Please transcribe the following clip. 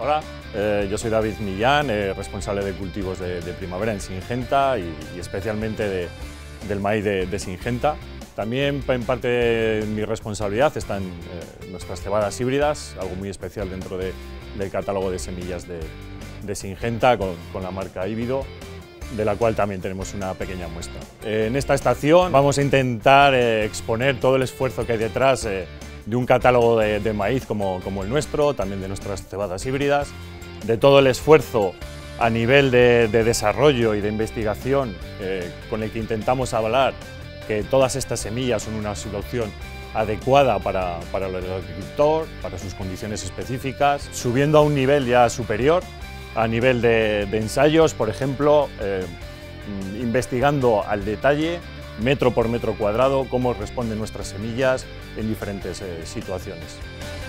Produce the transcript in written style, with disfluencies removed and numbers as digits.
Hola, yo soy David Millán, responsable de cultivos de primavera en Singenta y especialmente del maíz de Singenta. También en parte de mi responsabilidad están nuestras cebadas híbridas, algo muy especial dentro del catálogo de semillas de Singenta con la marca Híbrido, de la cual también tenemos una pequeña muestra. En esta estación vamos a intentar exponer todo el esfuerzo que hay detrás de un catálogo de maíz como el nuestro, también de nuestras cebadas híbridas, de todo el esfuerzo a nivel de desarrollo y de investigación con el que intentamos avalar que todas estas semillas son una solución adecuada para el agricultor, para sus condiciones específicas, subiendo a un nivel ya superior, a nivel de ensayos, por ejemplo, investigando al detalle, metro por metro cuadrado, cómo responden nuestras semillas en diferentes situaciones.